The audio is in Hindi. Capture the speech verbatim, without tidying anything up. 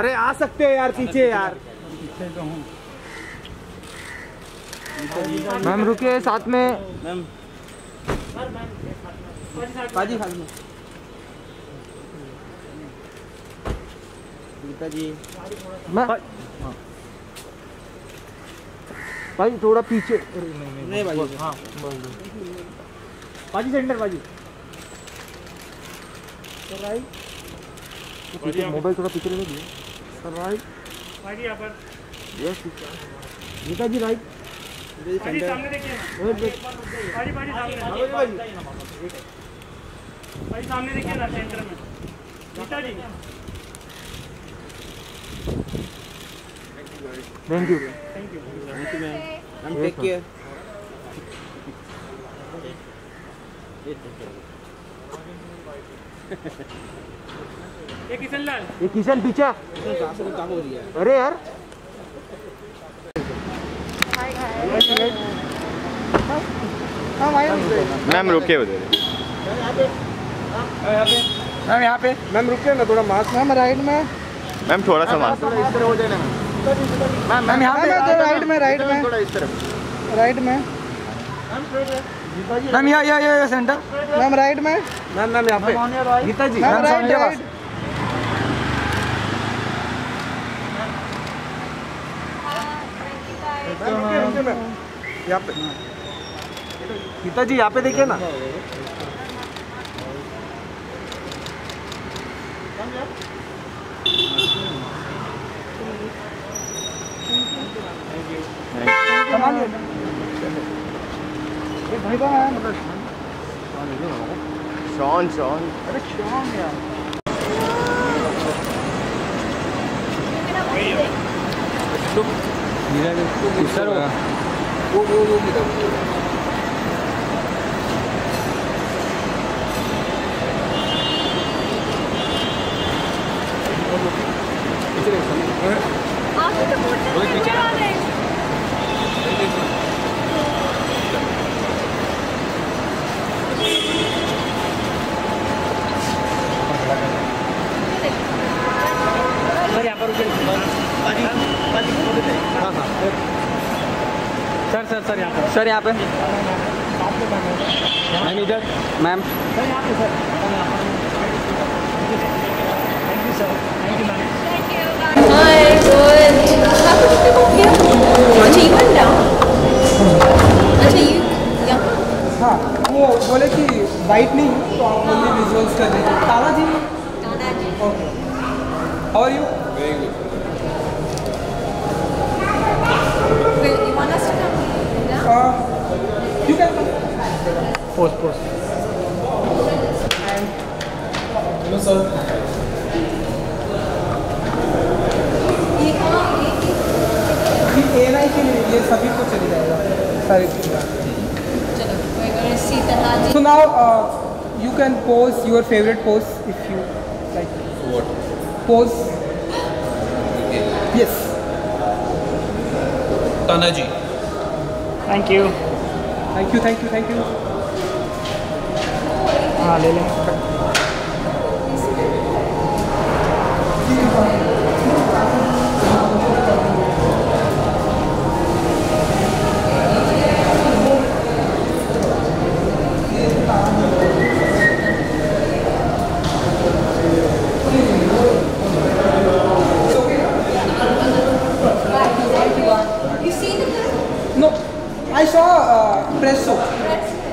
अरे आ सकते हो यार पीछे यार। मैम रुकिए साथ में। मैम पाजी साथ में। गीता जी मैं भाई थोड़ा पीछे। नहीं भाई हाँ पाजी सेंटर पाजी राइट। मोबाइल थोड़ा पीछे ले दिए सर राइट। पाजी यहाँ पर यस गीता जी राइट। पाजी सामने देखिए ना। पाजी पाजी सामने पाजी सामने देखिए ना सेंटर में Geeta ji. Thank you thank you thank you ma'am. Ma'am take care. ये किशन लाल ये किशन पीछे काम हो रही है। अरे यार मैम रुके उधर। मैम यहाँ पे मैम रुके ना थोड़ा मास्क। मैम राइट में मैम थोड़ा सा मास्क इस तरह हो जाए ना। मैम मैम यहाँ पे राइट में राइट में थोड़ा इस तरफ राइट में। मैम यहाँ यहाँ यहाँ सेंटर। मैम राइट में मैम मैम यहाँ पे Geeta ji ma'am right right. यहाँ पे गीता जी यहाँ पे देखिए ना। शॉन शॉन अरे शॉन यार सर वो वो वो सर सर सर यहाँ पे सर यहाँ पे मैम इधर मैम सर यहाँ पे sir. Thank you sir thank you ma'am. Hi good. अच्छा यू वेंट डाउन। अच्छा यू यहाँ हाँ वो बोले कि वाइट नहीं तो आप ओनली विजुअल्स कर दीजिए। ताला जी ताना जी okay how are you. Very good. You want us to come? Uh, you can post post and hello sir। ये कहाँ ये ये एएनआई के लिए ये सभी को चल जाएगा सारी चीज़ें। चलो we're going to see Taha ji। So now uh, you can pose your favorite pose if you like। What? Pose। Yes। ताना जी। Thank you। Thank you thank you thank you। हाँ ले लें। You see the No, I saw uh, presso. press?